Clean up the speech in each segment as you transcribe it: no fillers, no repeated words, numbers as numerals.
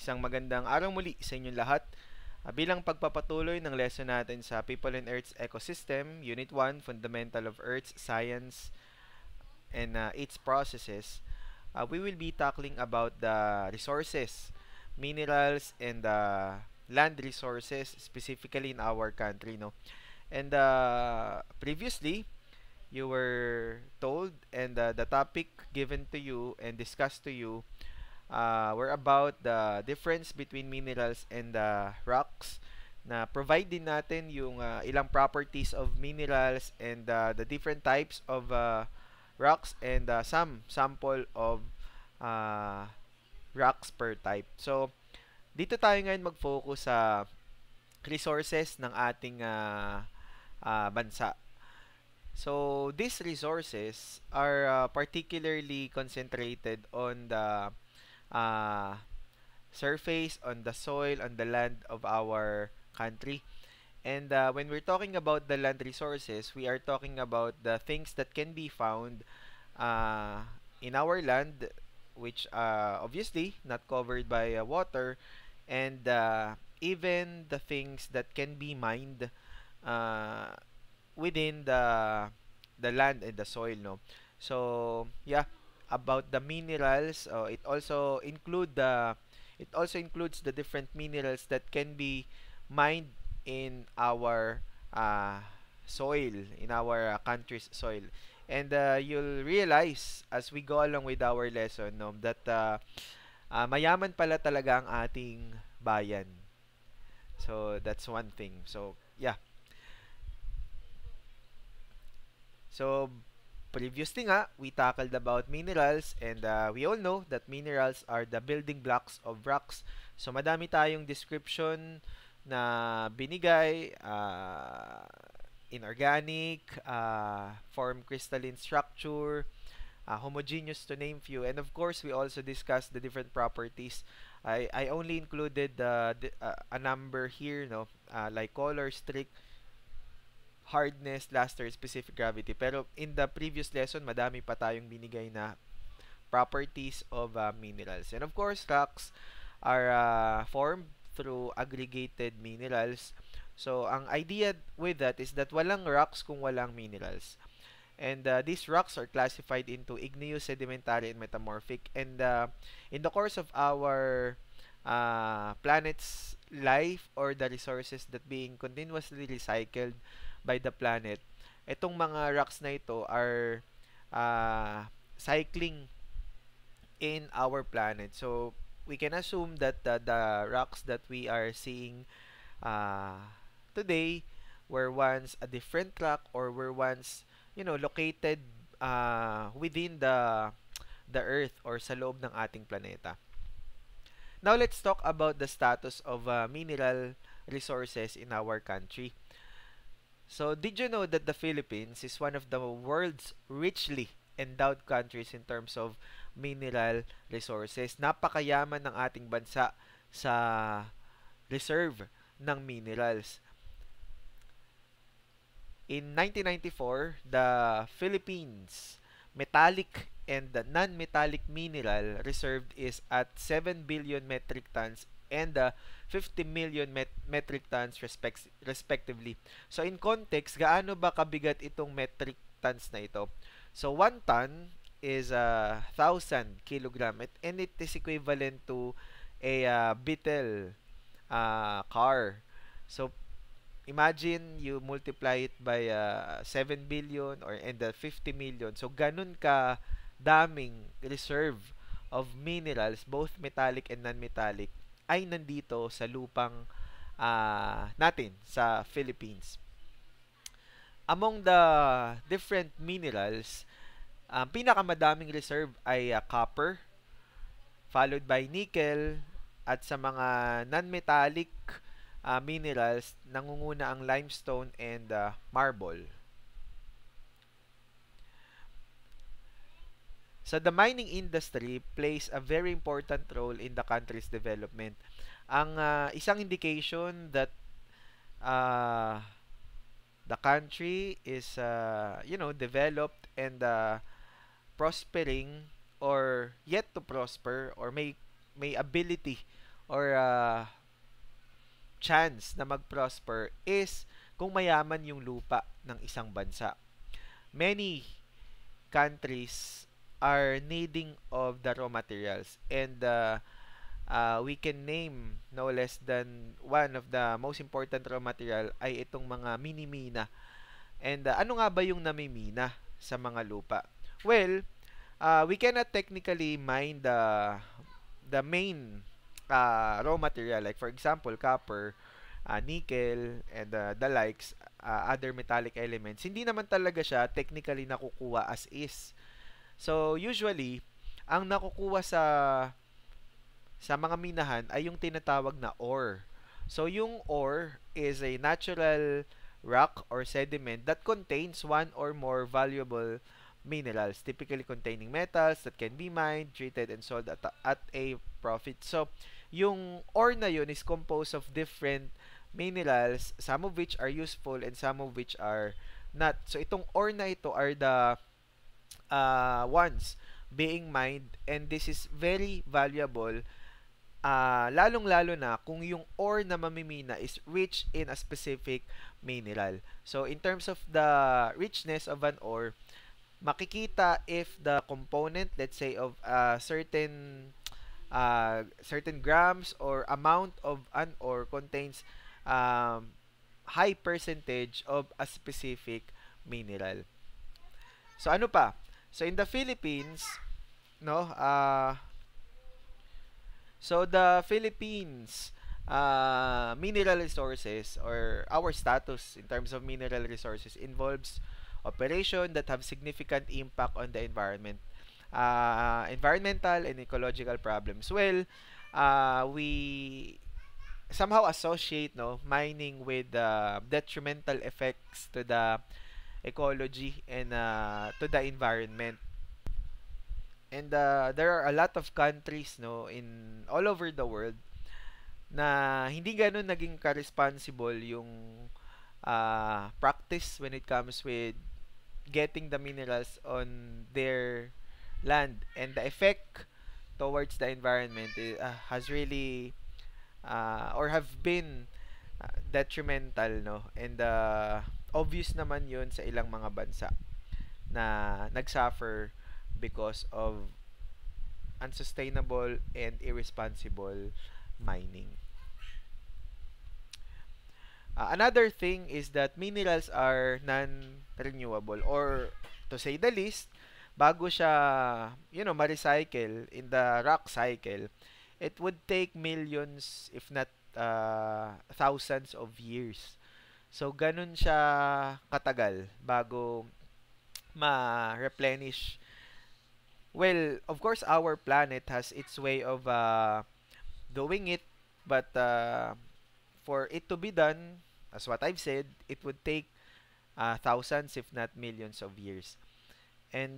Isang magandang araw muli sa inyong lahat. Bilang pagpapatuloy ng lesson natin sa People in Earth's Ecosystem, Unit 1, Fundamental of Earth's Science and its Processes, we will be tackling about the resources, minerals, and land resources, specifically in our country. No? And previously, you were told and the topic given to you and discussed to you were about the difference between minerals and rocks, na provide din natin yung ilang properties of minerals and the different types of rocks and some sample of uh, rocks per type. So, dito tayo ngayon mag-focus sa resources ng ating bansa. So, these resources are particularly concentrated on the uh, surface, on the soil, on the land of our country. And when we're talking about the land resources, we are talking about the things that can be found uh, in our land, which obviously not covered by water, and even the things that can be mined uh, within the land and the soil, no. So yeah, about the minerals, it also includes the different minerals that can be mined in our uh, soil, in our country's soil. And you'll realize as we go along with our lesson, no, that mayaman pala talaga ang ating bayan. So that's one thing. So yeah. So previously nga, we tackled about minerals, and we all know that minerals are the building blocks of rocks. So madami tayong description na binigay, inorganic, form crystalline structure, homogeneous to name few. And of course, we also discussed the different properties. I only included a number here, no, like color, strict, hardness, luster, specific gravity. Pero in the previous lesson, madami pa tayong binigay na properties of minerals. And of course, rocks are formed through aggregated minerals. So, ang idea with that is that walang rocks kung walang minerals. And these rocks are classified into igneous, sedimentary, and metamorphic. And in the course of our planet's life, or the resources that being continuously recycled by the planet, itong mga rocks na ito are cycling in our planet. So, we can assume that the rocks that we are seeing uh, today were once a different rock, or were once, located within the earth, or sa loob ng ating planeta. Now, let's talk about the status of mineral resources in our country. So, did you know that the Philippines is one of the world's richly endowed countries in terms of mineral resources? Napakayaman ng ating bansa sa reserve ng minerals. In 1994, the Philippines metallic and the non-metallic mineral reserved is at 7 billion metric tons and 50 million metric tons respectively. So in context, gaano ba kabigat itong metric tons na ito? So 1 ton is 1,000 kilogram, and it is equivalent to a Beetle car. So imagine you multiply it by 7 billion or and 50 million. So ganun ka daming reserve of minerals, both metallic and non-metallic, ay nandito sa lupang natin sa Philippines. Among the different minerals, pinakamadaming reserve ay copper, followed by nickel, at sa mga non-metallic minerals, nangunguna ang limestone and marble. So the mining industry plays a very important role in the country's development. Ang isang indication that uh, the country is developed and prospering, or yet to prosper, or may ability or chance na mag-prosper is kung mayaman yung lupa ng isang bansa. Many countries are needing of the raw materials, and we can name no less than one of the most important raw material ay itong mga mini-mina. And ano nga ba yung namimina sa mga lupa? Well, we cannot technically mine the main raw material, like for example copper, nickel, and the likes, other metallic elements. Hindi naman talaga siya technically nakukuha as is. So usually ang nakukuha sa mga minahan ay yung tinatawag na ore. So yung ore is a natural rock or sediment that contains one or more valuable minerals, typically containing metals that can be mined, treated, and sold at a profit. So, yung ore na yun is composed of different minerals, some of which are useful and some of which are not. So, itong ore na ito are the ones being mined, and this is very valuable, lalong-lalo na kung yung ore na mamimina is rich in a specific mineral. So, in terms of the richness of an ore, makikita if the component, let's say, of certain grams or amount of an ore contains um, high percentage of a specific mineral. So, ano pa? So, in the Philippines, no, so the Philippines mineral resources, or our status in terms of mineral resources, involves operation that have significant impact on the environment. Environmental and ecological problems. Well, we somehow associate no mining with detrimental effects to the ecology and to the environment. And there are a lot of countries no in all over the world na hindi ganoon naging ka-responsible yung practice when it comes with getting the minerals on their land, and the effect towards the environment has really or have been detrimental, no, and obvious naman yun sa ilang mga bansa na nagsuffer because of unsustainable and irresponsible mining. Another thing is that minerals are non-renewable, or to say the least, bago siya, ma-recycle in the rock cycle, it would take millions, if not thousands of years. So, ganun siya katagal bago ma-replenish. Well, of course, our planet has its way of doing it, but for it to be done, as what I've said, it would take thousands, if not millions of years. And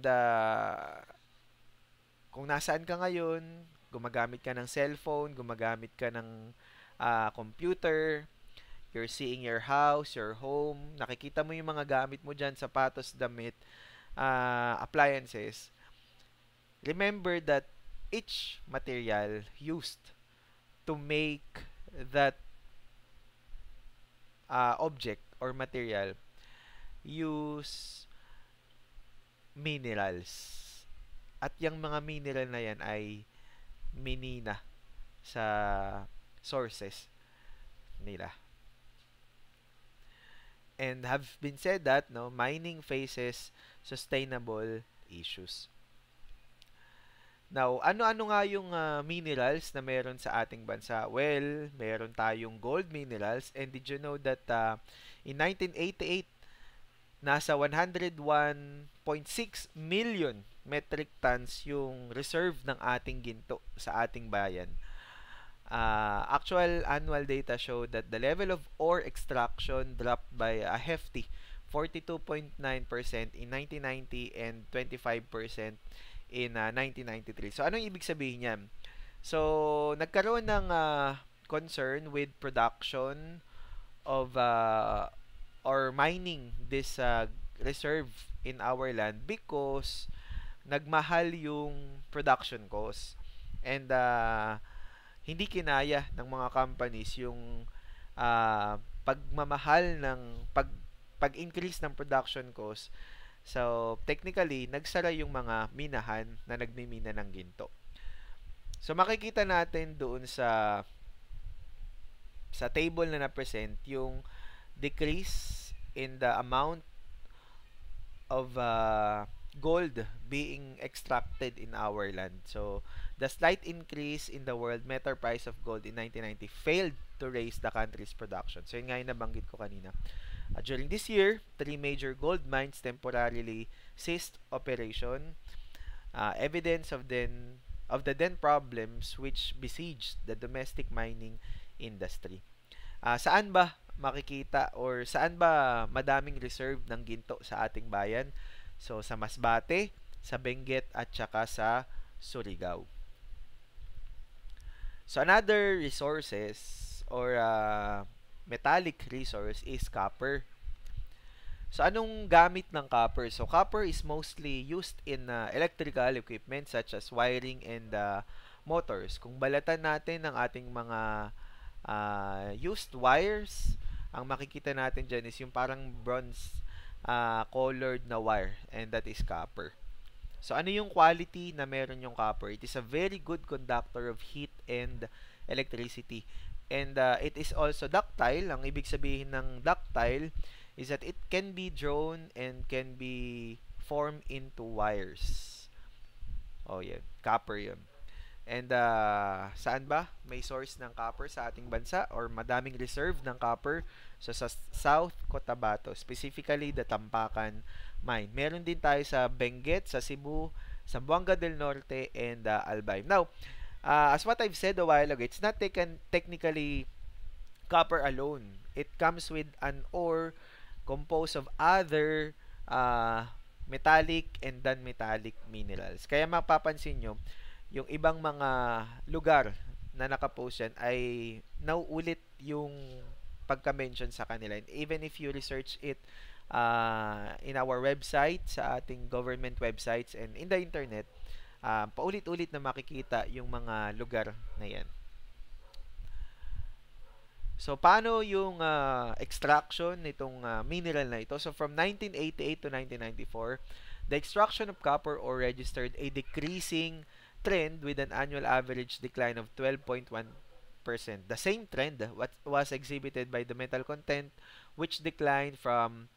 kung nasaan ka ngayon, gumagamit ka ng cellphone, gumagamit ka ng computer, you're seeing your house, your home, nakikita mo yung mga gamit mo dyan, sapatos, damit, appliances. Remember that each material used to make that object or material use minerals. At yung mga mineral na yan ay minina sa sources nila. And have been said that no mining faces sustainable issues. Now, ano-ano nga yung minerals na meron sa ating bansa? Well, meron tayong gold minerals, and did you know that in 1988 nasa 101.6 million metric tons yung reserve ng ating ginto sa ating bayan. Actual annual data show that the level of ore extraction dropped by a hefty 42.9% in 1990 and 25% in 1993. So, anong ibig sabihin niyan? So, nagkaroon ng concern with production of or mining this reserve in our land because nagmahal yung production cost. And hindi kinaya ng mga companies yung pagmamahal ng pag-increase ng production cost. So, technically, nagsara yung mga minahan na nagmimina ng ginto. So, makikita natin doon sa table na na-present yung decrease in the amount of gold being extracted in our land. So, the slight increase in the world metal price of gold in 1990 failed to raise the country's production. So, yun nga yung nabanggit ko kanina. During this year, three major gold mines temporarily ceased operation, evidence of the then problems which besieged the domestic mining industry. Saan ba makikita or saan ba madaming reserve ng ginto sa ating bayan? So, sa Masbate, sa Benguet, at saka sa Surigao. So, another resources or metallic resource is copper. So, anong gamit ng copper? So, copper is mostly used in electrical equipment such as wiring and motors. Kung balatan natin ng ating mga used wires, ang makikita natin dyan is yung parang bronze colored na wire, and that is copper. So, ano yung quality na meron yung copper? It is a very good conductor of heat and electricity. And it is also ductile. Ang ibig sabihin ng ductile is that it can be drawn and can be formed into wires. Oh, yeah. Copper yun. And saan ba may source ng copper sa ating bansa or madaming reserve ng copper? So, sa South Cotabato, specifically the Tampakan Mine. Meron din tayo sa Benguet, sa Cebu, sa Buanga del Norte, and Albay. Now, as what I've said a while ago, it's not taken technically copper alone. It comes with an ore composed of other metallic and non-metallic minerals. Kaya mapapansin nyo, yung ibang mga lugar na nakapost yan ay nauulit yung pagka-mention sa kanila. And even if you research it in our website, sa ating government websites and in the internet, paulit-ulit na makikita yung mga lugar na yan. So, paano yung extraction nitong mineral na ito? So, from 1988 to 1994, the extraction of copper ore registered a decreasing trend with an annual average decline of 12.1%. The same trend what was exhibited by the metal content, which declined from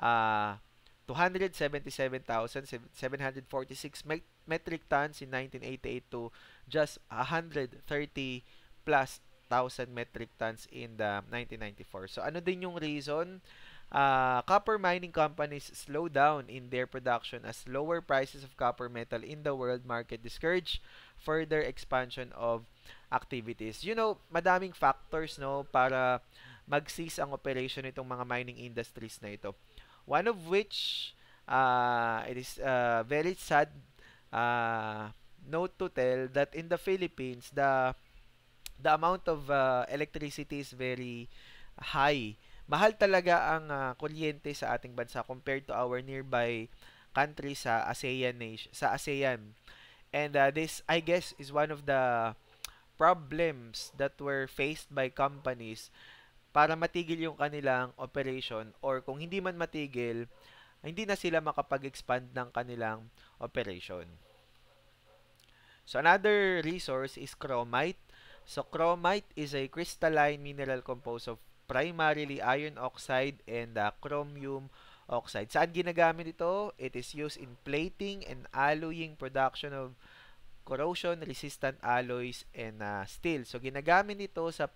277,746 metric tons in 1988 to just 130 plus thousand metric tons in the 1994. So, ano din yung reason? Copper mining companies slow down in their production as lower prices of copper metal in the world market discourage further expansion of activities. You know, madaming factors no para mag-cease ang operation nitong mga mining industries na ito. One of which it is very sad note to tell that in the Philippines the amount of electricity is very high. Mahal talaga ang kuryente sa ating bansa compared to our nearby countries sa ASEAN nation, sa ASEAN. And this, I guess, is one of the problems that were faced by companies para matigil yung kanilang operation, or kung hindi man matigil, hindi na sila makapag-expand ng kanilang operation. So, another resource is chromite. So, chromite is a crystalline mineral composed of primarily iron oxide and chromium oxide. Saan ginagamit ito? It is used in plating and alloying production of corrosion-resistant alloys and steel. So, ginagamit ito sa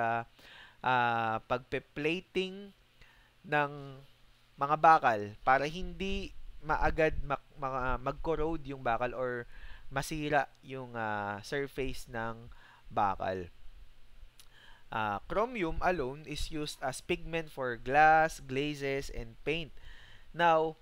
pagpe-plating ng mga bakal para hindi maagad mag-corrode yung bakal or masira yung surface ng bakal. Chromium alone is used as pigment for glass, glazes, and paint. Now,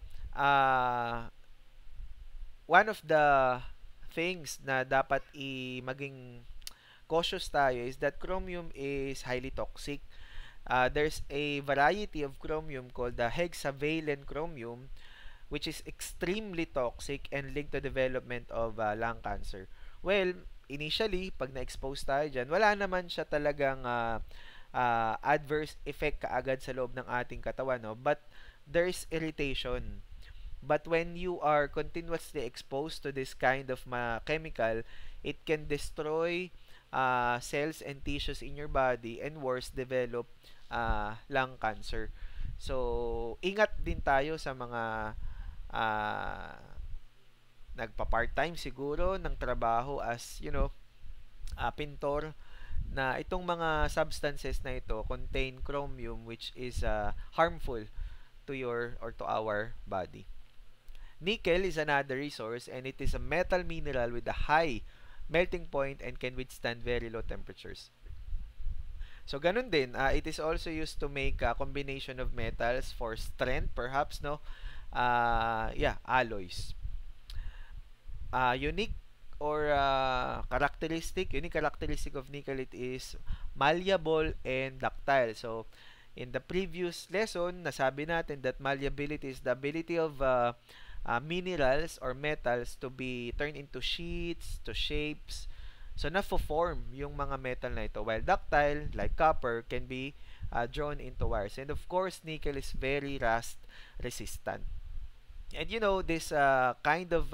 one of the things na dapat maging cautious tayo is that chromium is highly toxic. There's a variety of chromium called the hexavalent chromium, which is extremely toxic and linked to development of lung cancer. Well, initially, pag na-expose tayo dyan, wala naman siya talagang adverse effect kaagad sa loob ng ating katawan, no? But there's irritation. But when you are continuously exposed to this kind of chemical, it can destroy cells and tissues in your body and worse, develop lung cancer. So, ingat din tayo sa mga uh, nagpa-part-time siguro ng trabaho as, pintor, na itong mga substances na ito contain chromium which is harmful to your or to our body. Nickel is another resource and it is a metal mineral with a high melting point and can withstand very low temperatures. So ganun din, it is also used to make a combination of metals for strength perhaps, no? Yeah, alloys. Unique or unique characteristic of nickel, it is malleable and ductile. So in the previous lesson, nasabi natin that malleability is the ability of minerals or metals to be turned into sheets, to shapes. So na-form yung mga metal na ito, while ductile like copper can be drawn into wires. And of course, nickel is very rust resistant. And this kind of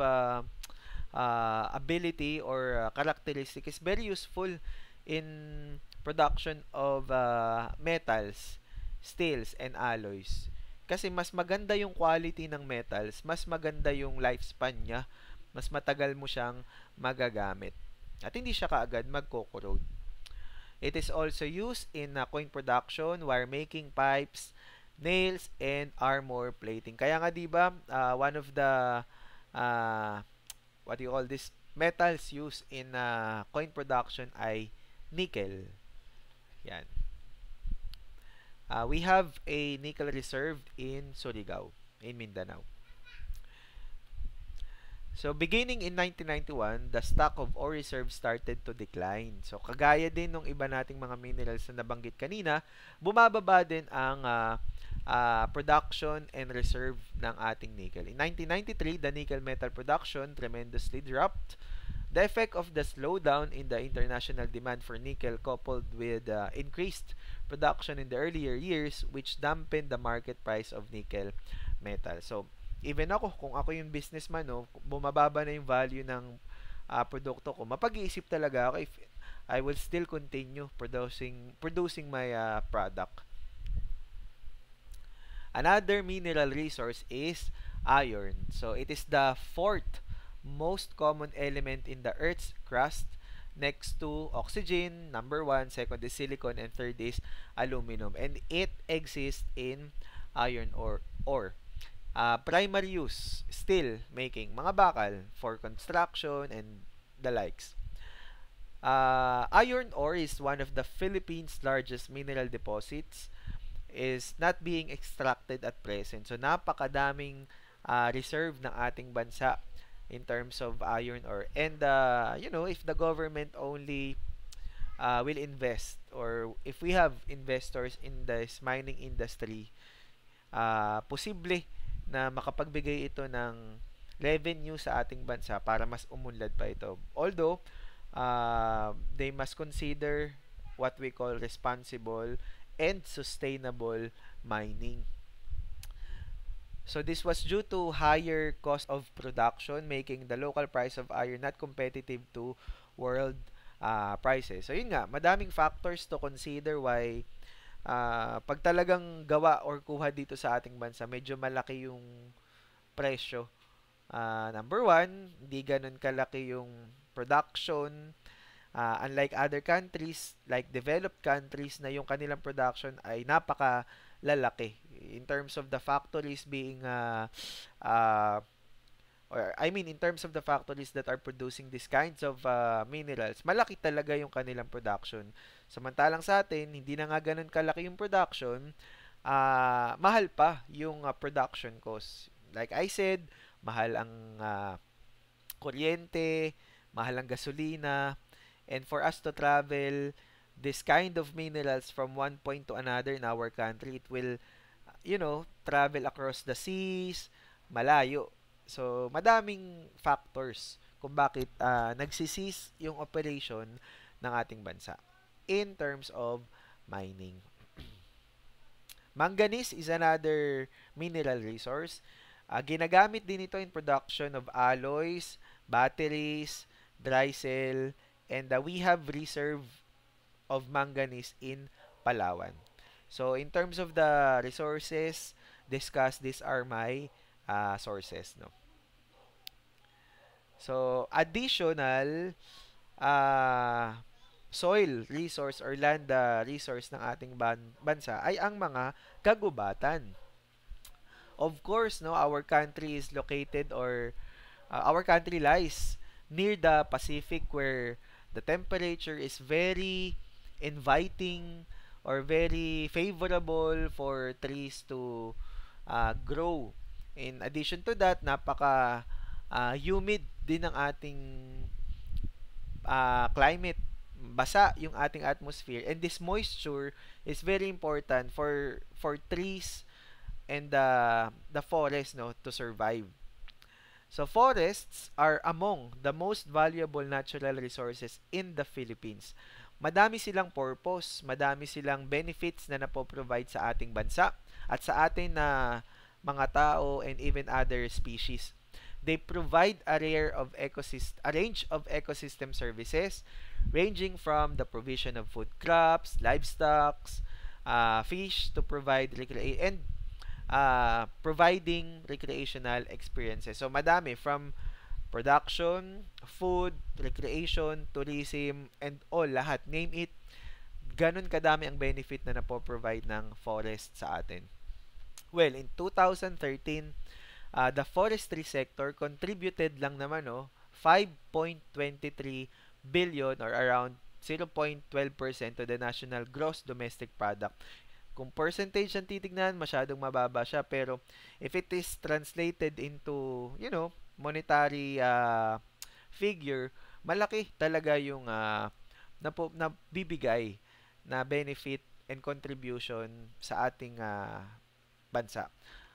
ability or characteristic is very useful in production of metals, steels, and alloys. Kasi mas maganda yung quality ng metals, mas maganda yung lifespan niya, mas matagal mo siyang magagamit. At hindi siya kaagad magko-corrode. It is also used in coin production, wire making, pipes, nails, and armor plating. Kaya nga 'di ba, one of the uh, what do you call this, metals used in coin production ay nickel. Yan. We have a nickel reserve in Surigao, in Mindanao. So, beginning in 1991, the stock of ore reserves started to decline. So, kagaya din ng iba nating mga minerals na nabanggit kanina, bumababa din ang production and reserve ng ating nickel. In 1993, the nickel metal production tremendously dropped. The effect of the slowdown in the international demand for nickel coupled with increased production in the earlier years which dampened the market price of nickel metal. So, even ako, kung ako yung businessman, no, bumababa na yung value ng produkto ko, mapag-iisip talaga ako if I will still continue producing my product. Another mineral resource is iron. So, it is the fourth most common element in the Earth's crust next to oxygen, number one, second is silicon, and third is aluminum. And it exists in iron ore. Primary use, steel making, mga bakal for construction and the likes. Iron ore is one of the Philippines' largest mineral deposits, is not being extracted at present. So, napakadaming reserve ng ating bansa in terms of iron ore. And, if the government only will invest, or if we have investors in this mining industry, posible na makapagbigay ito ng revenue sa ating bansa para mas umunlad pa ito. Although, they must consider what we call responsible and sustainable mining. So this was due to higher cost of production, making the local price of iron not competitive to world prices. So yun nga, madaming factors to consider why pag talagang gawa or kuha dito sa ating bansa, medyo malaki yung presyo. Number one, hindi ganun kalaki yung production. Unlike other countries, like developed countries na yung kanilang production ay napaka lalaki in terms of the factories being in terms of the factories that are producing these kinds of minerals, malaki talaga yung kanilang production. Samantalang sa atin, hindi na nga ganun kalaki yung production, mahal pa yung production cost. Like I said, mahal ang kuryente, mahal ang gasolina, and for us to travel this kind of minerals from one point to another in our country, it will, travel across the seas, malayo. So, madaming factors kung bakit nagsisis yung operation ng ating bansa in terms of mining. Manganese is another mineral resource. Ginagamit din ito in production of alloys, batteries, dry cell, and we have reserve of manganese in Palawan. So, in terms of the resources discussed, these are my sources. No? So, additional uh, soil resource or land resource ng ating bansa ay ang mga kagubatan. Of course, no, our country is located or our country lies near the Pacific where the temperature is very inviting or very favorable for trees to grow. In addition to that, napaka humid din ang ating climate. Basa yung ating atmosphere, and this moisture is very important for trees and the forest, no, to survive. So forests are among the most valuable natural resources in the Philippines. Madami silang purpose, madami silang benefits na napoprovide sa ating bansa at sa atin na mga tao and even other species. They provide a range of ecosystem services ranging from the provision of food crops, livestock, fish to provide and providing recreational experiences. So madami from production, food, recreation, tourism, and all, lahat. Name it, ganun kadami ang benefit na napoprovide ng forest sa atin. Well, in 2013, the forestry sector contributed lang naman, no, 5.23 billion or around 0.12% to the national gross domestic product. Kung percentage ang titignan, masyadong mababa siya. Pero if it is translated into, monetary figure, malaki talaga yung nabibigay na benefit and contribution sa ating bansa.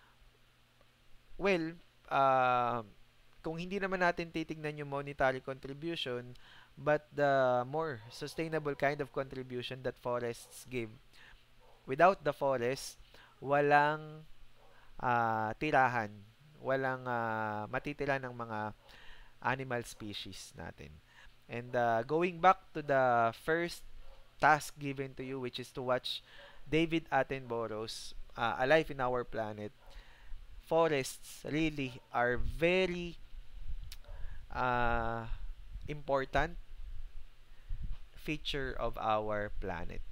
Well, kung hindi naman natin titignan yung monetary contribution, but the more sustainable kind of contribution that forests give. Without the forest, walang tirahan, walang matitira ng mga animal species natin. And going back to the first task given to you, which is to watch David Attenborough's Alive in Our Planet, forests really are very uh, important feature of our planet.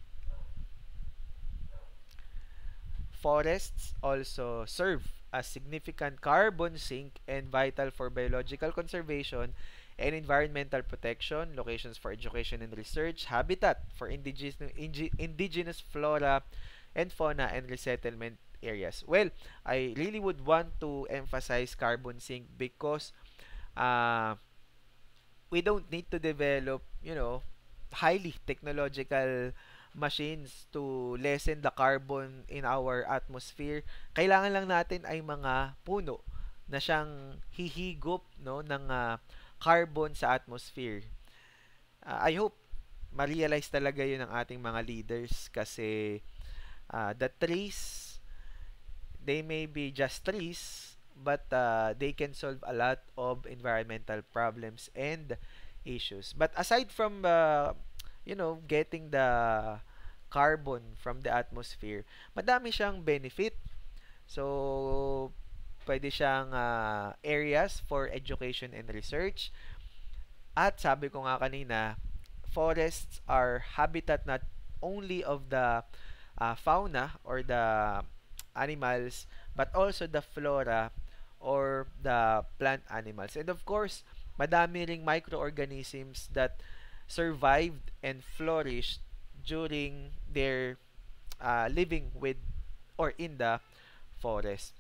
Forests also serve as significant carbon sink and vital for biological conservation and environmental protection, locations for education and research, habitat for indigenous flora and fauna, and resettlement areas. Well, I really would want to emphasize carbon sink because uh, we don't need to develop, highly technological machines to lessen the carbon in our atmosphere. Kailangan lang natin ay mga puno na siyang hihigop, no, ng carbon sa atmosphere. I hope ma-realize talaga yun ng ating mga leaders kasi the trees, they may be just trees, but they can solve a lot of environmental problems and issues. But aside from getting the carbon from the atmosphere, madami siyang benefit. So pwede siyang areas for education and research. At sabi ko nga kanina, forests are habitat not only of the fauna or the animals, but also the flora or the plant animals. And of course, madami ring microorganisms that survived and flourished during their living with or in the forest.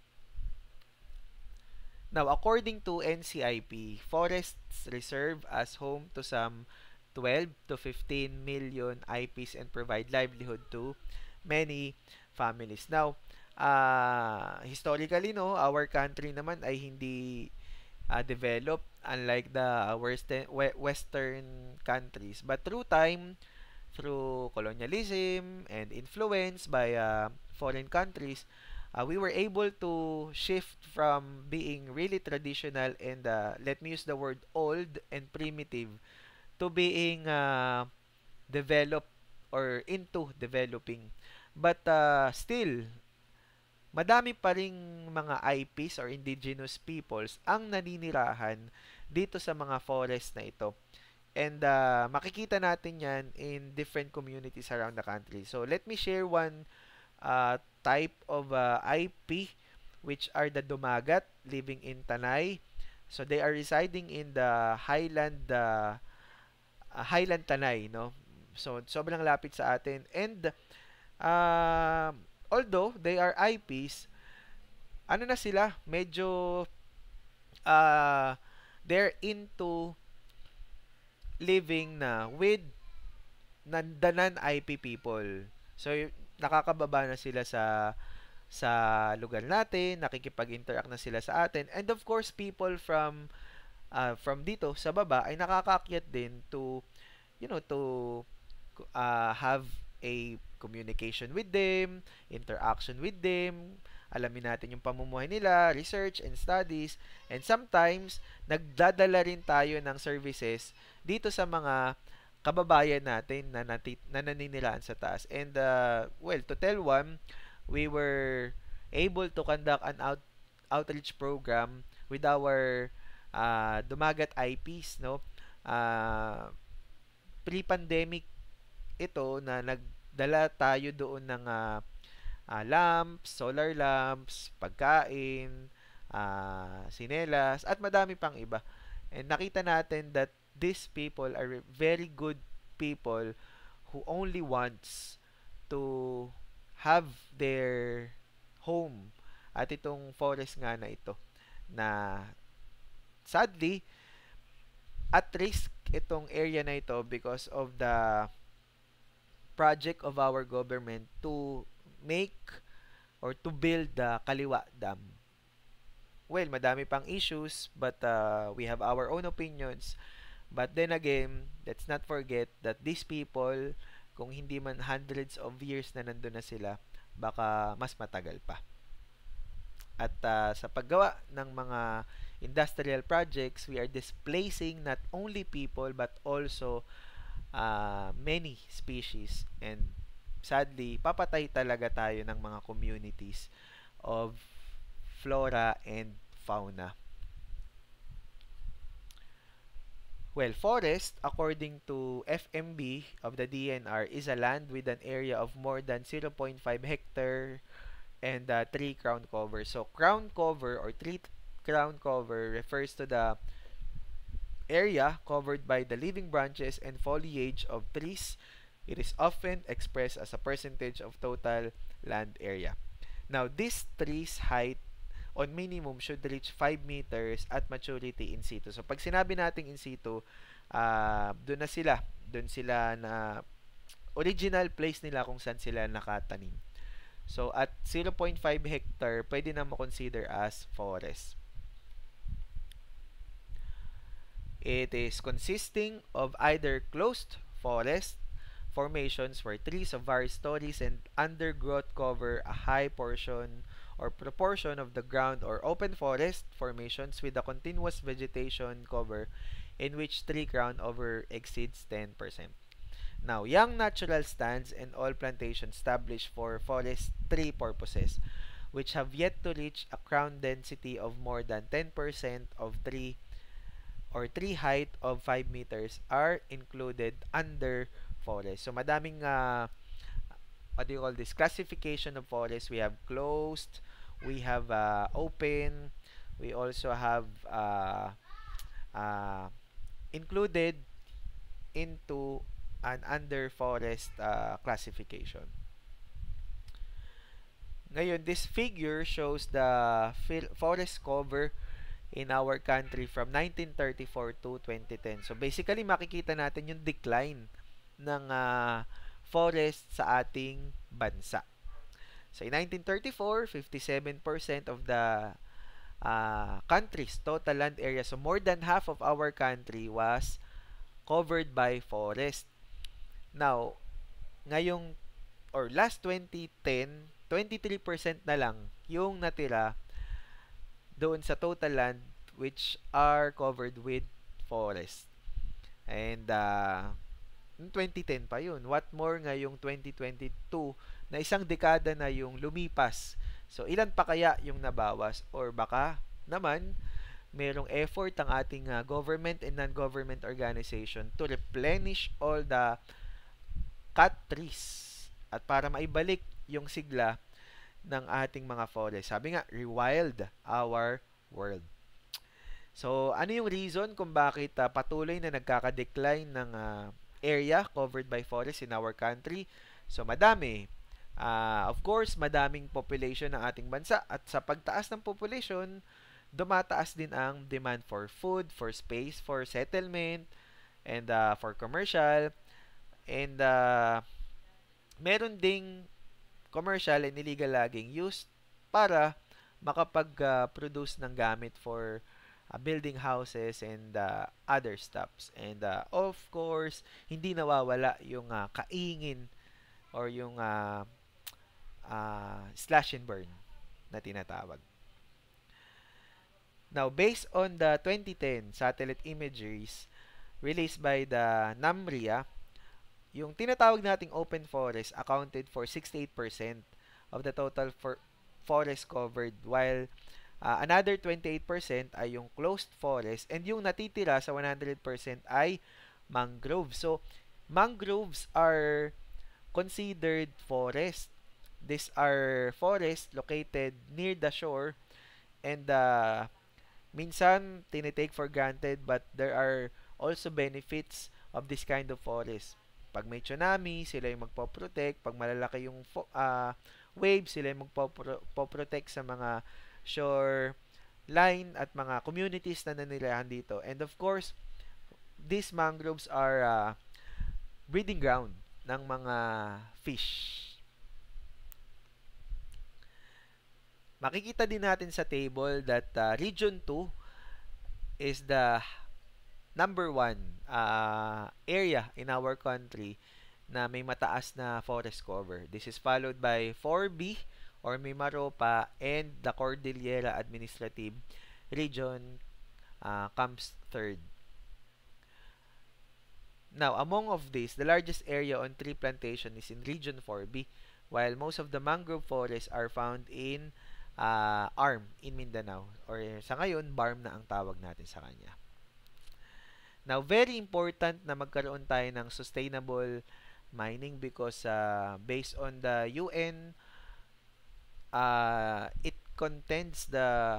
Now, according to NCIP, forests reserve as home to some 12 to 15 million IPs and provide livelihood to many families. Now, historically, no, our country naman ay hindi developed unlike the Western countries. But through time, through colonialism and influence by foreign countries, we were able to shift from being really traditional and let me use the word old and primitive to being developed or into developing. But still, madami pa ring mga IPs or indigenous peoples ang naninirahan dito sa mga forest na ito. And makikita natin yan in different communities around the country. So let me share one type of IP, which are the Dumagat living in Tanay. So they are residing in the Highland Tanay, no? So sobrang lapit sa atin. And uh, although they are IPs, ano na sila, medyo uh, they're into living na with the non-IP people. So, nakakababa na sila sa lugar natin, nakikipag-interact na sila sa atin. And of course, people from dito sa baba ay nakakaakyat din to have a communication with them, interaction with them, alamin natin yung pamumuhay nila, research and studies, and sometimes nagdadala rin tayo ng services dito sa mga kababayan natin na naninirahan sa taas. And well, to tell one, we were able to conduct an outreach program with our Dumagat IPs, no? Pre-pandemic ito na nagdala tayo doon ng lamps, solar lamps, pagkain, sinelas, at madami pang iba. And nakita natin that these people are very good people who only wants to have their home at itong forest nga na ito na sadly at risk itong area na ito because of the project of our government to make or to build the Kaliwa Dam. Well, madami pang issues, but we have our own opinions. But then again, let's not forget that these people, kung hindi man hundreds of years na nandun na sila, baka mas matagal pa. At sa paggawa ng mga industrial projects, we are displacing not only people but also many species, and sadly papatay talaga tayo ng mga communities of flora and fauna. Well, forest, according to FMB of the DNR, is a land with an area of more than 0.5 hectare and 3 crown cover. So crown cover or 3 crown cover refers to the area covered by the living branches and foliage of trees. It is often expressed as a percentage of total land area. Now, this tree's height on minimum should reach 5 meters at maturity in situ. So, pag sinabi nating in situ, doon na sila. Doon sila na original place nila kung saan sila nakatanim. So, at 0.5 hectare, pwede na mo-consider as forest. It is consisting of either closed forest formations where trees of various stories and undergrowth cover a high portion or proportion of the ground, or open forest formations with a continuous vegetation cover in which tree crown over exceeds 10%. Now, young natural stands and all plantations established for forestry purposes, which have yet to reach a crown density of more than 10% of tree or tree height of 5 meters are included under forest. So, madaming, what do you call this, classification of forest. We have closed, we have open, we also have included into an under forest classification. Ngayon, this figure shows the forest cover in our country from 1934 to 2010. So basically, makikita natin yung decline ng forest sa ating bansa. So in 1934, 57% of the country's total land area. So more than half of our country was covered by forest. Now, ngayong or last 2010, 23% na lang yung natira doon sa total land which are covered with forest. And noong 2010 pa yun. What more ngayong 2022 na isang dekada na yung lumipas. So, ilan pa kaya yung nabawas? Or baka naman, merong effort ang ating government and non-government organization to replenish all the cut trees at para maibalik yung sigla ng ating mga forest. Sabi nga, rewild our world. So, ano yung reason kung bakit patuloy na nagkaka-decline ng area covered by forest in our country? So, madami. Of course, madaming population ng ating bansa at sa pagtaas ng population, dumataas din ang demand for food, for space, for settlement, and for commercial. And meron ding commercial and illegal logging used para makapag-produce ng gamit for building houses and other stuffs. And of course, hindi nawawala yung kaingin or yung slash and burn na tinatawag. Now, based on the 2010 satellite imageries released by the NAMRIA, yung tinatawag nating open forest accounted for 68% of the total forest covered, while another 28% ay yung closed forest, and yung natitira sa 100% ay mangroves. So, mangroves are considered forest. These are forests located near the shore, and minsan tinitake for granted, but there are also benefits of this kind of forest. Pag may tsunami, sila yung magpo-protect. Pag malalaki yung wave, sila yung magpo-protect sa mga shore line at mga communities na nanirahan dito. And of course, these mangroves are breeding ground ng mga fish. Makikita din natin sa table that Region 2 is the number one area in our country na may mataas na forest cover. This is followed by 4B or Mimaropa, and the Cordillera Administrative Region comes third. Now, among of these, the largest area on tree plantation is in Region 4B, while most of the mangrove forests are found in ARM in Mindanao, or sa ngayon, BARM na ang tawag natin sa kanya. Now, very important na magkaroon tayo ng sustainable mining because based on the UN, it contends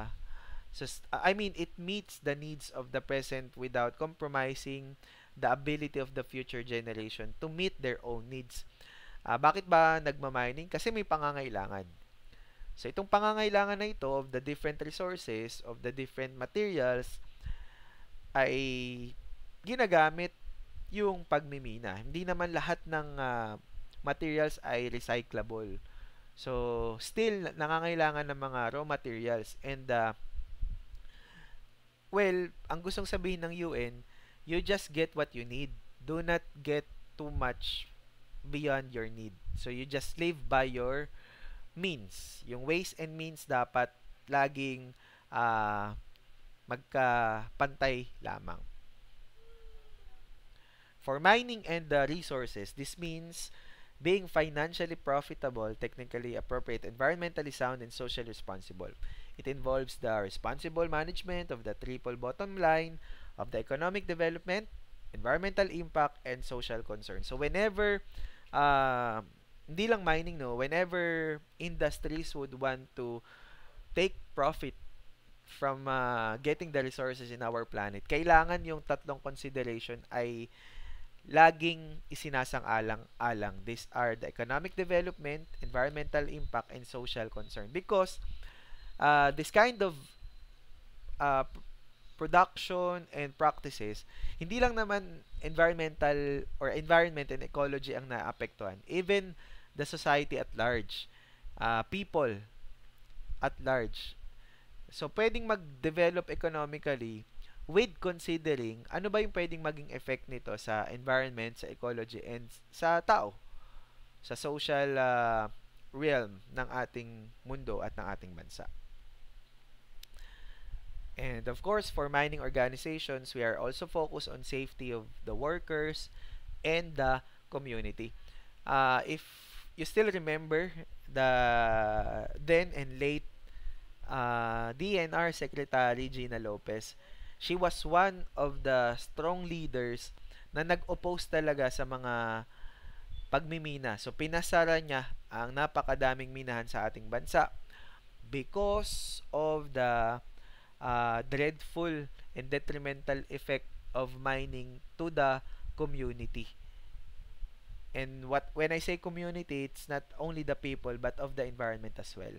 it meets the needs of the present without compromising the ability of the future generation to meet their own needs. Bakit ba nagmamining? Kasi may pangangailangan. So, itong pangangailangan na ito of the different resources, of the different materials, ay ginagamit yung pagmimina. Hindi naman lahat ng materials ay recyclable. So, still, nangangailangan ng mga raw materials. And, ang gustong sabihin ng UN, you just get what you need. Do not get too much beyond your need. So, you just live by your means. Yung ways and means dapat laging magkapantay lamang. For mining and resources, this means being financially profitable, technically appropriate, environmentally sound, and socially responsible. It involves the responsible management of the triple bottom line of the economic development, environmental impact, and social concern. So whenever hindi lang mining, no, whenever industries would want to take profit from getting the resources in our planet, kailangan yung tatlong consideration ay laging isinasang-alang-alang. These are the economic development, environmental impact, and social concern. Because this kind of production and practices, hindi lang naman environmental or environment and ecology ang naapektuhan. Even the society at large, people at large, So, pwedeng mag-develop economically with considering ano ba yung pwedeng maging effect nito sa environment, sa ecology, and sa tao, sa social realm ng ating mundo at ng ating bansa. And of course, for mining organizations, we are also focused on safety of the workers and the community. If you still remember the then and late DNR Secretary Gina Lopez, she was one of the strong leaders na nag-oppose talaga sa mga pagmimina. So pinasara niya ang napakadaming minahan sa ating bansa because of the dreadful and detrimental effect of mining to the community. And when I say community, it's not only the people but of the environment as well.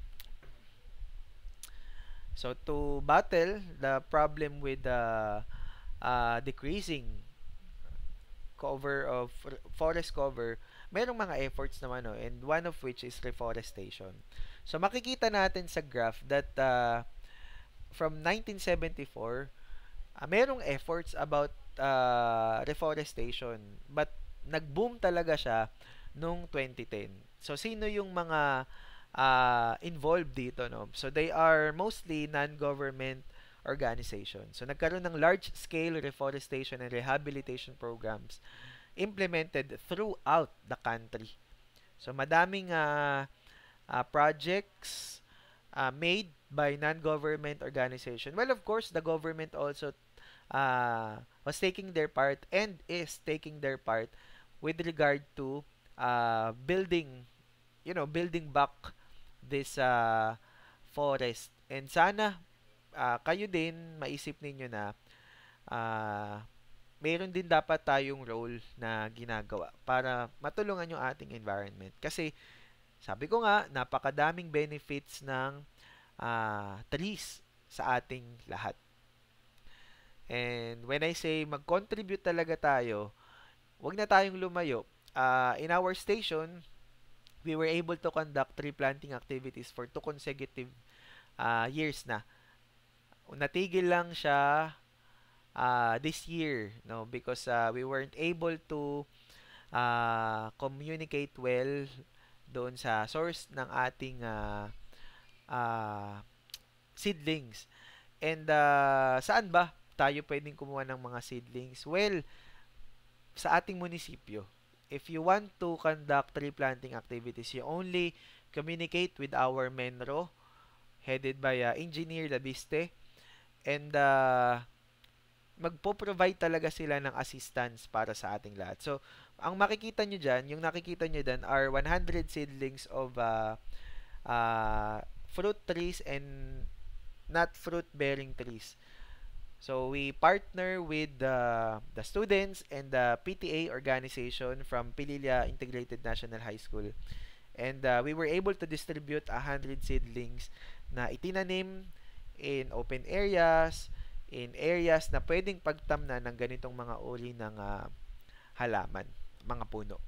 So to battle the problem with the decreasing cover of forest cover, merong mga efforts naman, no, and one of which is reforestation. So makikita natin sa graph that from 1974, merong efforts about reforestation, but nag-boom talaga siya nung 2010. So sino yung mga involved dito, no? So they are mostly non-government organizations. So nagkaroon ng large-scale reforestation and rehabilitation programs implemented throughout the country. So madaming projects made by non-government organization. Well, of course, the government also was taking their part and is taking their part with regard to building, building back this forest. And sana kayo din maisip ninyo na uh, mayroon din dapat tayong role na ginagawa para matulungan yung ating environment. Kasi sabi ko nga, napakadaming benefits ng trees sa ating lahat. And when I say mag-contribute talaga tayo, wag na tayong lumayo. In our station, we were able to conduct tree planting activities for 2 consecutive years na. Natigil lang siya this year, no, because we weren't able to communicate well doon sa source ng ating uh, seedlings. And saan ba tayo pwedeng kumuha ng mga seedlings? Well, sa ating munisipyo. If you want to conduct tree planting activities, you only communicate with our Menro, headed by Engineer Labiste, and magpo-provide talaga sila ng assistance para sa ating lahat. So, ang makikita nyo dyan, yung nakikita nyo dyan are 100 seedlings of fruit trees and not fruit-bearing trees. So, we partner with the students and the PTA organization from Pililla Integrated National High School. And we were able to distribute 100 seedlings na itinanim in open areas, in areas na pwedeng pagtamnan ng ganitong mga uri ng halaman, mga puno.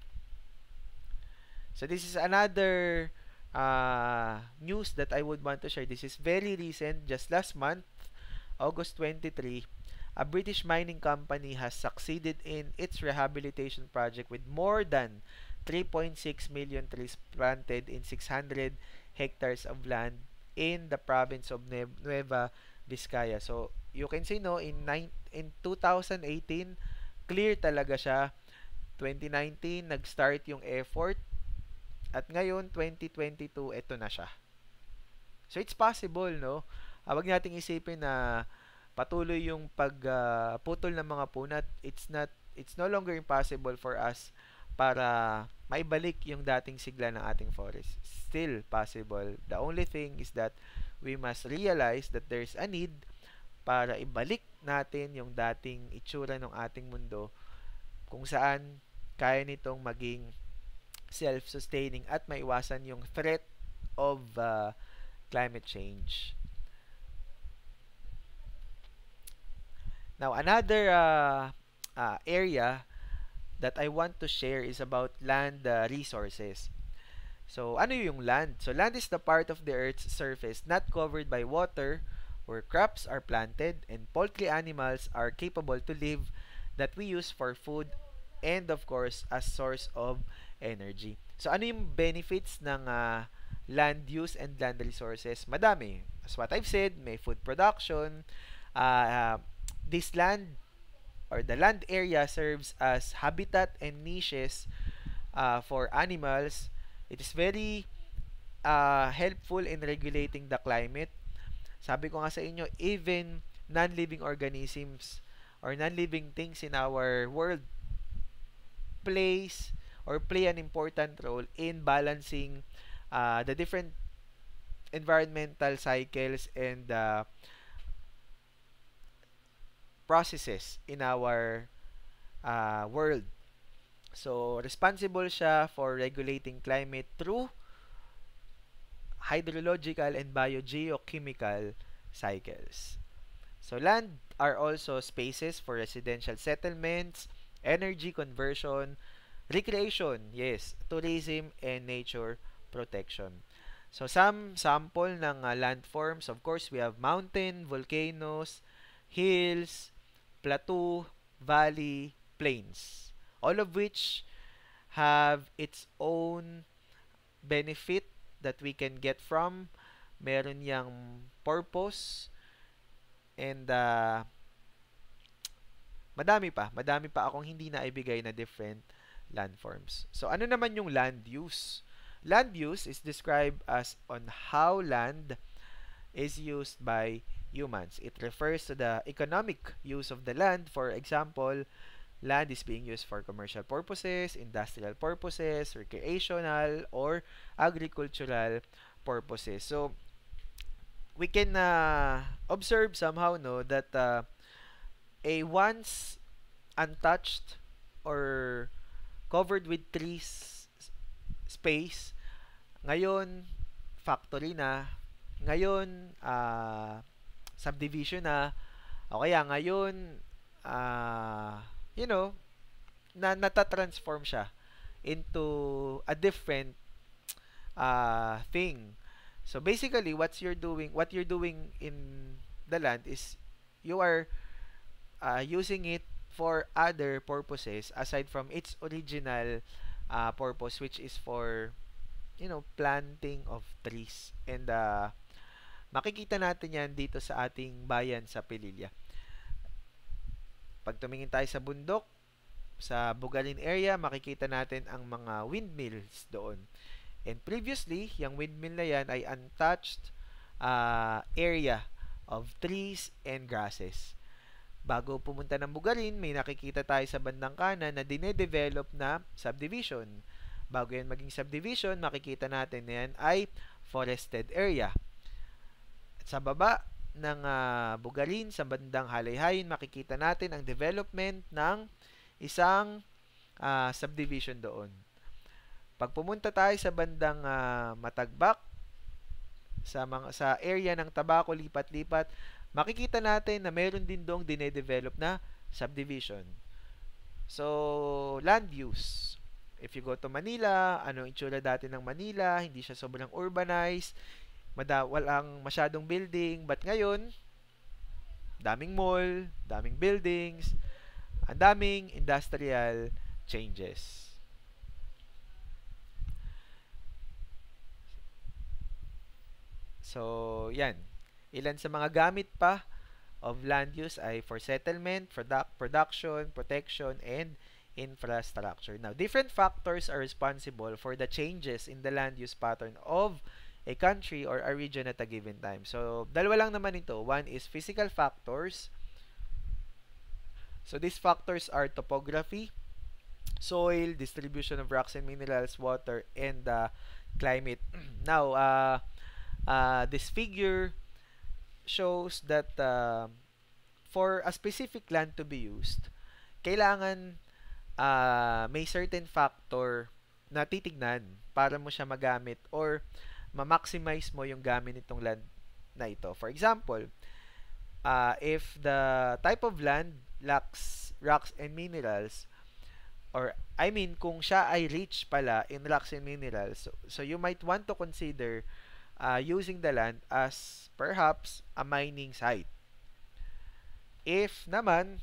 So this is another news that I would want to share. This is very recent, just last month, August 23, a British mining company has succeeded in its rehabilitation project with more than 3.6 million trees planted in 600 hectares of land in the province of Nueva Vizcaya. So, you can say no, in 2018, clear talaga siya. 2019, nag-start yung effort. At ngayon, 2022, ito na siya. So, it's possible, no? Wag nating isipin na patuloy yung pagputol ng mga punat. It's no longer impossible for us para maibalik yung dating sigla ng ating forest. Still possible. The only thing is that we must realize that there's a need para ibalik natin yung dating itsura ng ating mundo kung saan kaya nitong maging self-sustaining at maiwasan yung threat of climate change. Now, another area that I want to share is about land resources. So, ano yung land? So, land is the part of the Earth's surface not covered by water where crops are planted and poultry animals are capable to live that we use for food and of course as source of energy. So, ano yung benefits ng land use and land resources? Madami. As what I've said, may food production. Uh, this land or the land area serves as habitat and niches for animals. It is very helpful in regulating the climate. Sabi ko nga sa inyo, even non-living organisms or non-living things in our world plays or play an important role in balancing the different environmental cycles and processes in our world. So, responsible siya for regulating climate through hydrological and biogeochemical cycles. So, land are also spaces for residential settlements, energy conversion, recreation, yes, tourism, and nature protection. So, some sample ng landforms, of course, we have mountain, volcanoes, hills, plateau, valley, plains. All of which have its own benefit that we can get from. Meron yang purpose and madami pa akong hindi na ibigay na different landforms. So ano naman yung land use? Land use is described as on how land is used by humans. It refers to the economic use of the land. For example, land is being used for commercial purposes, industrial purposes, recreational, or agricultural purposes. So, we can observe somehow no that a once untouched or covered with trees space ngayon factory na, ngayon subdivision na, o kaya ngayon you know, na nata-transform siya into a different thing. So basically, what you're doing in the land is you are using it for other purposes aside from its original purpose, which is for planting of trees. And makikita natin yan dito sa ating bayan sa Pililla. Pag tumingin tayo sa bundok, sa Bugalin area, makikita natin ang mga windmills doon. And previously, yung windmill na yan ay untouched area of trees and grasses. Bago pumunta ng Bugalin, may nakikita tayo sa bandang kanan na dinedevelop na subdivision. Bago yan maging subdivision, makikita natin na yan ay forested area. At sa baba ng Bugalin, sa bandang Halayhayin, makikita natin ang development ng isang subdivision doon. Pag pumunta tayo sa bandang Matagbak, sa area ng Tabaco, lipat-lipat, makikita natin na meron din doong dinedevelop na subdivision. So, land use. If you go to Manila, ano ang itsura dati ng Manila? Hindi siya sobrang urbanized, walang masyadong building, but ngayon, daming mall, daming buildings, ang daming industrial changes. So, yan. Ilan sa mga gamit pa of land use ay for settlement, production, protection, and infrastructure. Now, different factors are responsible for the changes in the land use pattern of a country or a region at a given time. So, dalawa lang naman ito. One is physical factors. So, these factors are topography, soil, distribution of rocks and minerals, water, and climate. Now, this figure shows that for a specific land to be used, kailangan may certain factor na titignan para mo siya magamit or ma-maximize mo yung gamit nitong land na ito. For example, if the type of land lacks rocks and minerals or I mean kung siya ay rich pala in rocks and minerals, so you might want to consider using the land as perhaps a mining site. If naman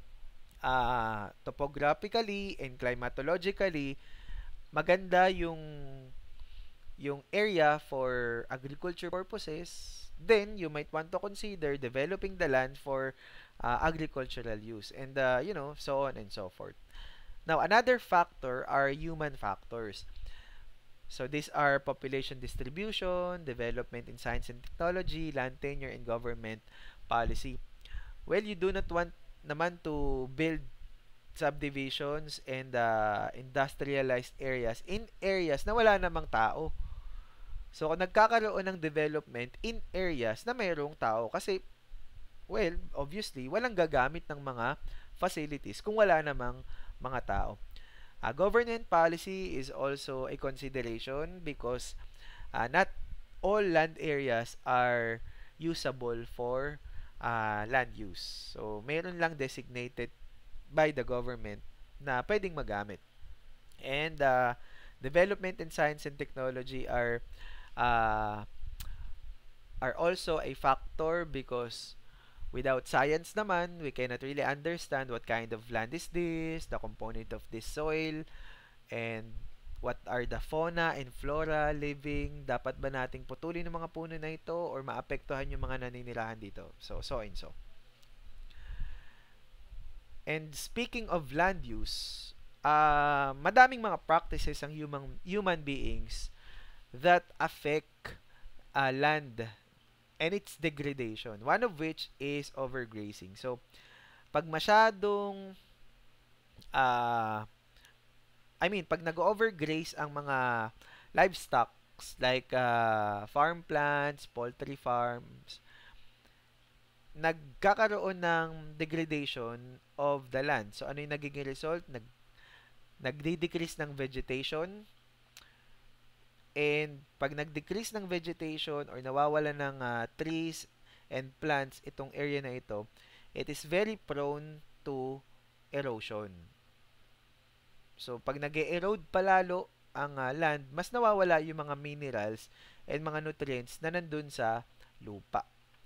topographically and climatologically maganda yung area for agriculture purposes, then you might want to consider developing the land for agricultural use, and so on and so forth. Now, another factor are human factors. So these are population distribution, development in science and technology, land tenure, and government policy. Well, you do not want naman to build subdivisions and industrialized areas in areas na wala namang tao. So, kung nagkakaroon ng development in areas na mayroong tao, kasi, well, obviously, walang gagamit ng mga facilities kung wala namang mga tao. Government policy is also a consideration because not all land areas are usable for land use. So, mayroon lang designated by the government na pwedeng magamit. And development in science and technology uh, are also a factor because without science naman, we cannot really understand what kind of land is this, the component of this soil, and what are the fauna and flora living. Dapat ba nating putulin ng mga puno na ito or maapektuhan yung mga naninirahan dito? So and so. And speaking of land use, madaming mga practices ang human beings that affect land and its degradation. One of which is overgrazing. So, pag masyadong pag nag-overgraze ang mga livestock like farm plants, poultry farms, nagkakaroon ng degradation of the land. So, ano yung nagiging result? Nagde-decrease ng vegetation, and pag nag-decrease ng vegetation or nawawala ng trees and plants itong area na ito, it is very prone to erosion. So, pag nag-erode palalo ang land, mas nawawala yung mga minerals and mga nutrients na nandun sa lupa.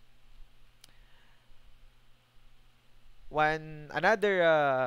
Another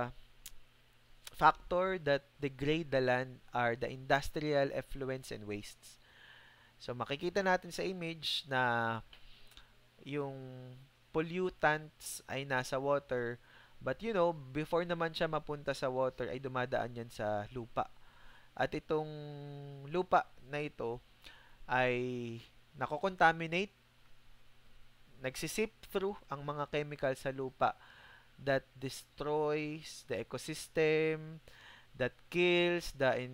factor that degrade the land are the industrial effluents and wastes. So, makikita natin sa image na yung pollutants ay nasa water, but before naman siya mapunta sa water ay dumadaan yan sa lupa. At itong lupa na ito ay nako-contaminate, nagsisip through ang mga chemical sa lupa that destroys the ecosystem, that kills the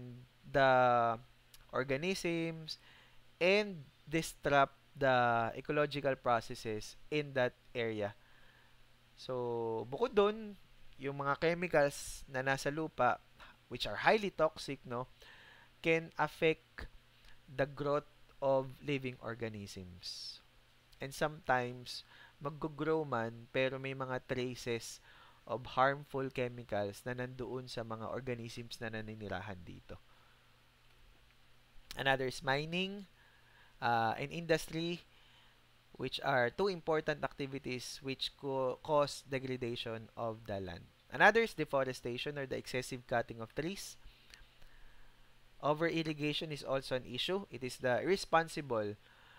organisms, and disrupt the ecological processes in that area. So, bukod dun, yung mga chemicals na nasa lupa, which are highly toxic, can affect the growth of living organisms. And sometimes, mag-grow man, pero may mga traces of harmful chemicals na nandoon sa mga organisms na naninirahan dito. Another is mining and industry, which are two important activities which cause degradation of the land. Another is deforestation or the excessive cutting of trees. Over-irrigation is also an issue. It is the irresponsible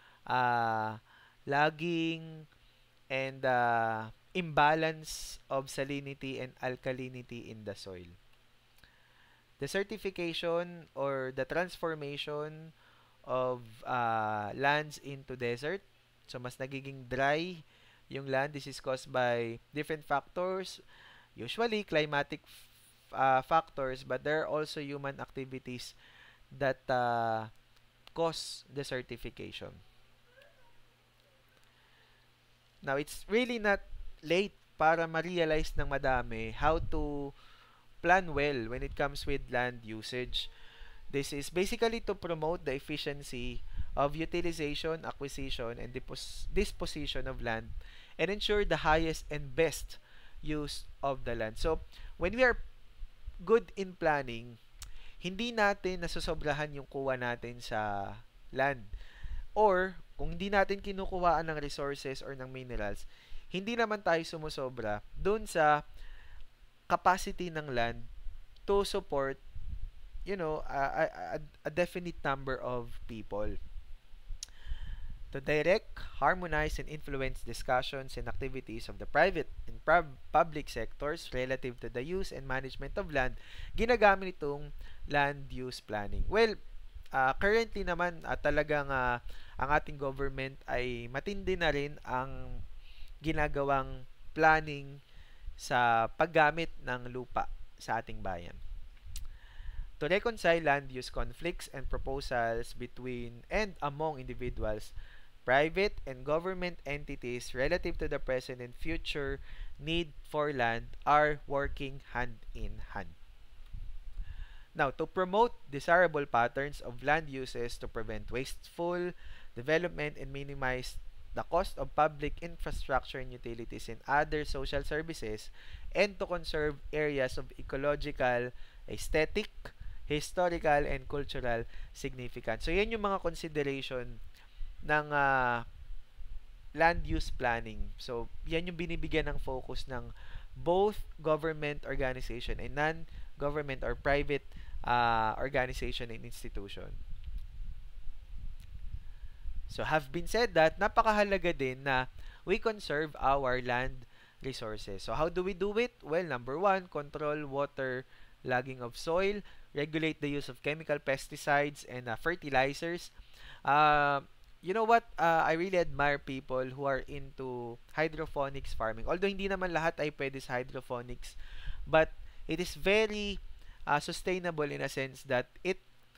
logging and imbalance of salinity and alkalinity in the soil. Desertification or the transformation of lands into desert. So, mas nagiging dry yung land. This is caused by different factors. Usually, climatic factors, but there are also human activities that cause desertification. Now, it's really not late para ma-realize ng madami how to plan well when it comes with land usage. This is basically to promote the efficiency of utilization, acquisition, and disposition of land and ensure the highest and best use of the land. So, when we are good in planning, hindi natin nasosobrahan yung kuha natin sa land. Or, kung hindi natin kinukuhaan ng resources or ng minerals, hindi naman tayo sumusobra dun sa capacity ng land to support, a definite number of people. To direct, harmonize, and influence discussions and activities of the private and public sectors relative to the use and management of land, ginagamit itong land use planning. Well, currently naman, talagang ang ating government ay matindi na rin ang ginagawang planning sa paggamit ng lupa sa ating bayan. To reconcile land use conflicts and proposals between and among individuals, private and government entities relative to the present and future need for land are working hand in hand. Now, to promote desirable patterns of land uses to prevent wasteful development and minimize the cost of public infrastructure and utilities and other social services, and to conserve areas of ecological, aesthetic, historical, and cultural significance. So, yan yung mga consideration ng land use planning. So, yan yung binibigyan ng focus ng both government organization and non-government or private organization and institution. So, have been said that napakahalaga din na we conserve our land resources. So, how do we do it? Well, number one, control water logging of soil, regulate the use of chemical pesticides and fertilizers. You know what? I really admire people who are into hydroponics farming. Although hindi naman lahat ay pwede sa hydroponics, but it is very sustainable in a sense that it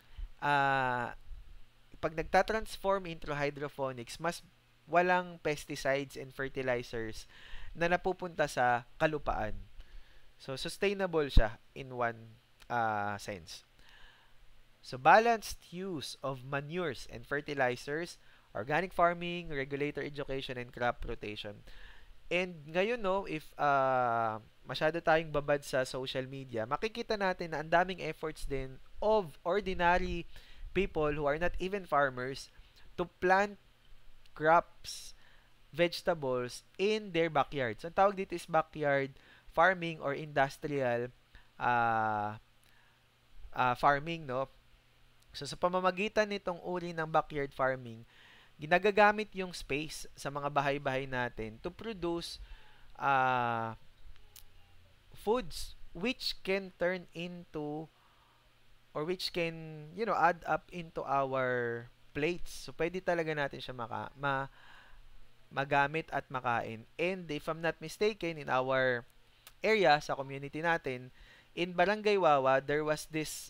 pag nagtatransform into hydroponics, mas walang pesticides and fertilizers na napupunta sa kalupaan. So, sustainable siya in one sense. So, balanced use of manures and fertilizers, organic farming, regulator education, and crop rotation. And ngayon, no, if masyado tayong babad sa social media, makikita natin na ang daming efforts din of ordinary people who are not even farmers to plant crops, vegetables in their backyards. Ang tawag dito is backyard farming or industrial farming, no? So, sa pamamagitan nitong uri ng backyard farming, ginagagamit yung space sa mga bahay-bahay natin to produce foods which can turn into or which can, add up into our plates. So, pwede talaga natin siya magamit at makain. And if I'm not mistaken, in our area, sa community natin, in Barangay Wawa, there was this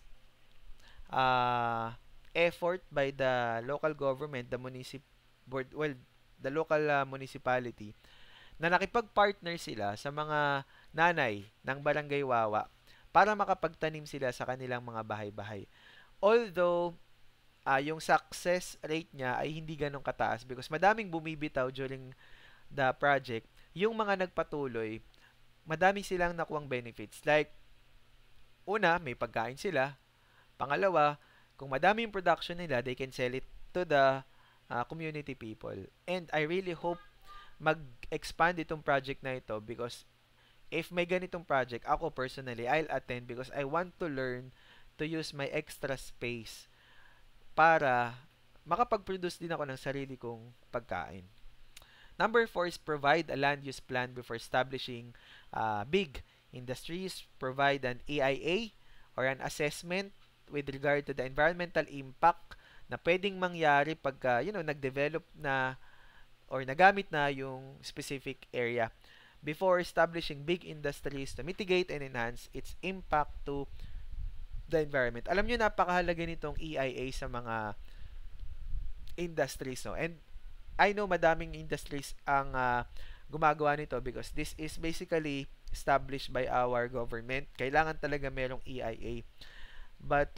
effort by the local government, the local municipality, na nakipag-partner sila sa mga nanay ng Barangay Wawa para makapagtanim sila sa kanilang mga bahay-bahay. Although, yung success rate niya ay hindi ganun kataas because madaming bumibitaw during the project, yung mga nagpatuloy, madami silang nakuwang benefits. Like, una, may pagkain sila. Pangalawa, kung madami yung production nila, they can sell it to the community people. And I really hope mag-expand itong project na ito because if may ganitong project, ako personally, I'll attend because I want to learn to use my extra space para makapag-produce din ako ng sarili kong pagkain. Number 4 is provide a land use plan before establishing big industries. Provide an EIA or an assessment with regard to the environmental impact na pwedeng mangyari pagka, nag-develop na or nagamit na yung specific area before establishing big industries to mitigate and enhance its impact to the environment. Alam nyo, napakahalaga nitong EIA sa mga industries, no? And I know madaming industries ang gumagawa nito because this is basically established by our government. Kailangan talaga merong EIA. But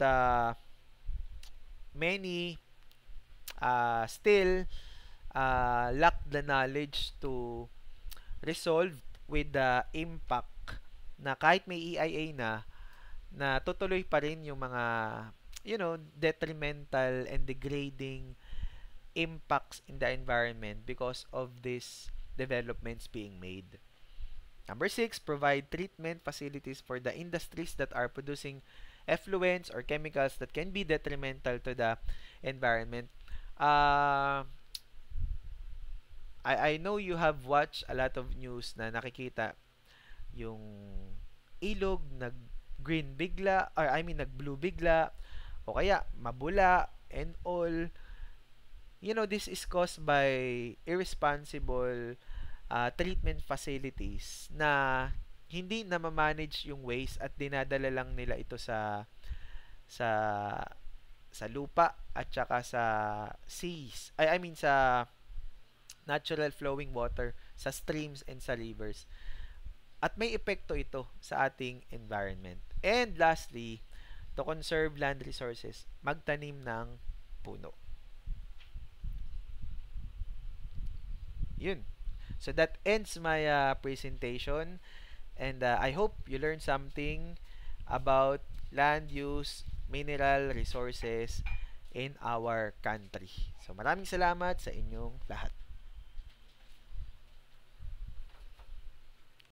many still lack the knowledge to resolve with the impact na kahit may EIA na tutuloy pa rin yung mga detrimental and degrading impacts in the environment because of these developments being made. Number six, provide treatment facilities for the industries that are producing effluents or chemicals that can be detrimental to the environment. Uh, I know you have watched a lot of news na nakikita yung ilog nag green bigla, or I mean nag blue bigla, o kaya mabula and all. This is caused by irresponsible treatment facilities na hindi na ma-manage yung waste at dinadala lang nila ito sa sa lupa at saka sa seas. I mean sa natural flowing water, sa streams and sa rivers. At may epekto ito sa ating environment. And lastly, to conserve land resources, magtanim ng puno. Yun. So that ends my presentation, and I hope you learned something about land use, mineral resources in our country. So maraming salamat sa inyong lahat.